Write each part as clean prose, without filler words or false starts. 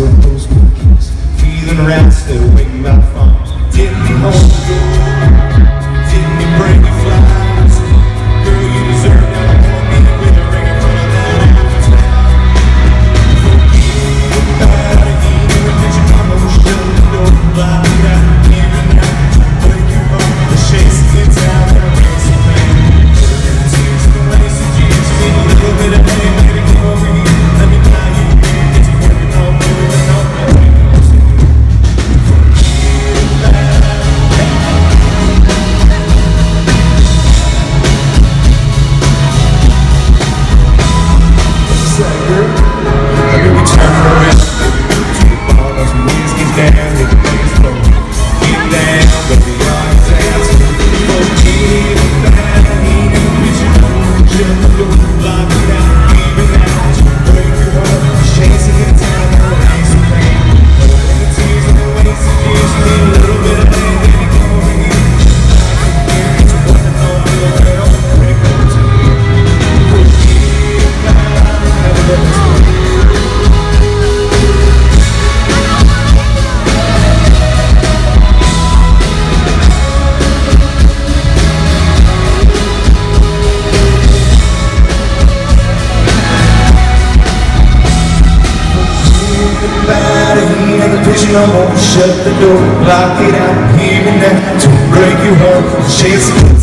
still those cookies. Feeling around, still waiting by the phone. Didn't you hold the door? Didn't you bring me flowers? Girl, you deserve it. I wanna be with a ring in front of that avatar. Forget about it, even if you come over, shut the door, block it out, even now. Break your heart, the shakes get down, and I raise some pain. Tears and lace and jeans, just need a little bit of pain, baby, come over here. Let me buy you a beer, get to work and all over and all that. I won't shut the door, lock it out, even now. Don't break your heart, chase it.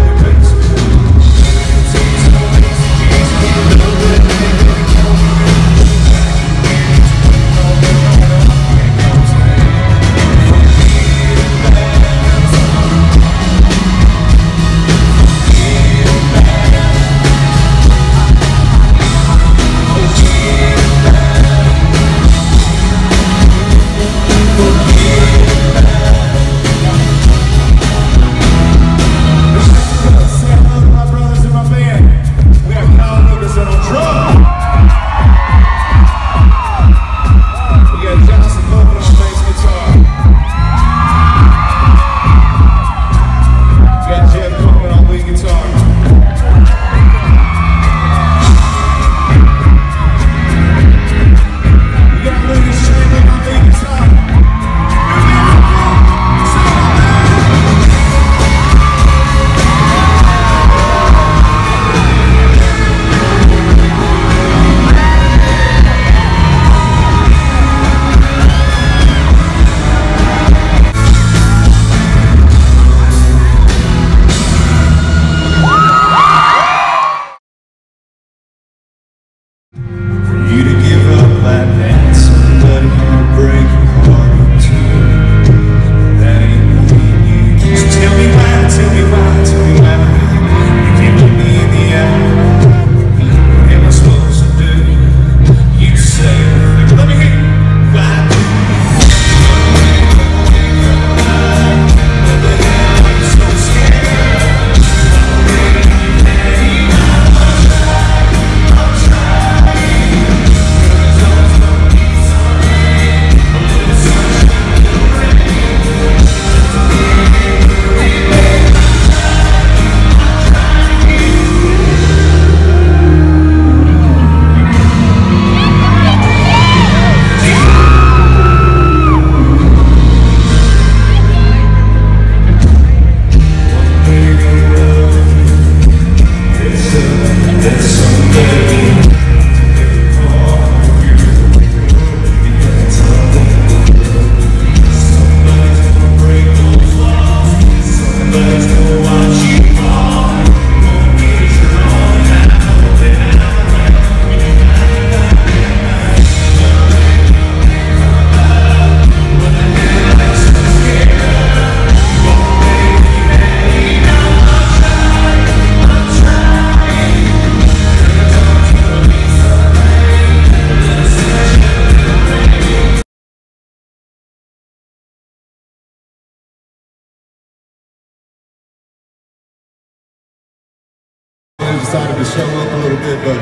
Decided to show up a little bit, but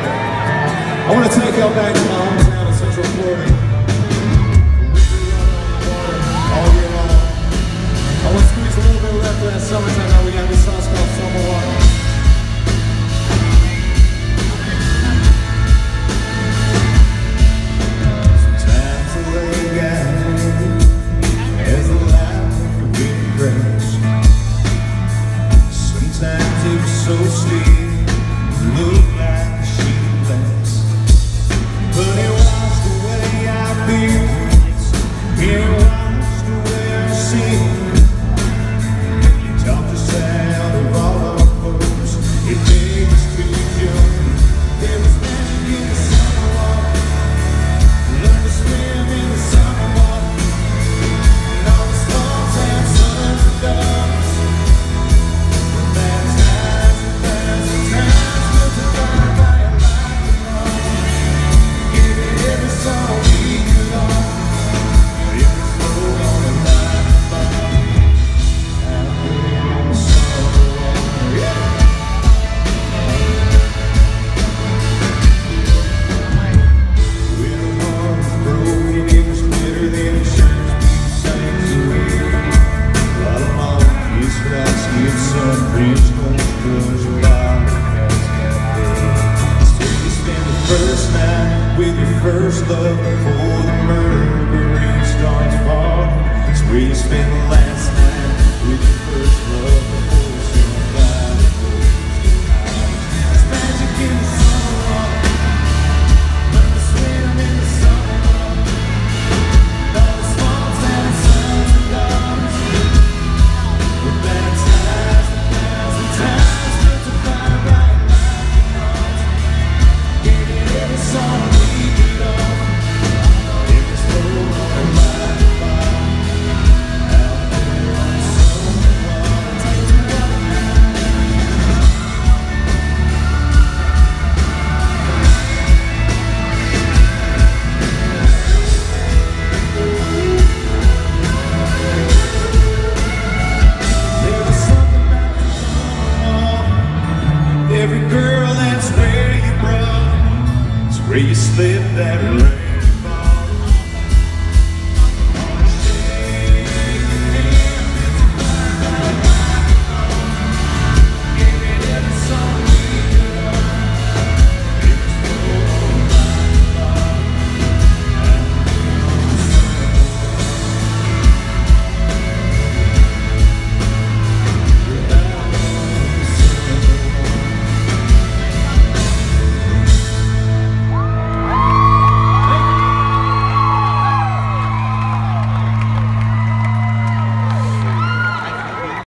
I want to take y'all back to my hometown in Central Florida. All year long. I want to squeeze a little bit left of that summertime. Now we got this sauce called Summer Water. Sometimes the way beers, being watched the way I see. You talk the sound of all our folks. It made us too young. There was magic in the summer walk. Learn to swim in the summer walk. And all the small towns, sons and daughters. From bad times and times and times, built to fire by a light and wrong. Give it every song we could all. If it's slow on a light and bomb, out there in the summer walk. Yeah. When a heart was broken, it was better than insurance. People sang away. While a mom kissed light-skinned sun, French gold crush, and bottle cats cafe. It's where you spend the first night with your first love before the mercury starts falling. It's where you spend the last night with your first love before the sunlight goes out. There's magic in the summer walk. Learn to swim in the summer walk. And all the small town sons and daughters. With bad times and times, built to fire by a light and wrongs. Gave it every song we could all. If it's slow on a light and bomb, out there on the summer walk. Take it together. There was something about the summer walk. Every girl, that's where you brought. It's where you slipped that ring.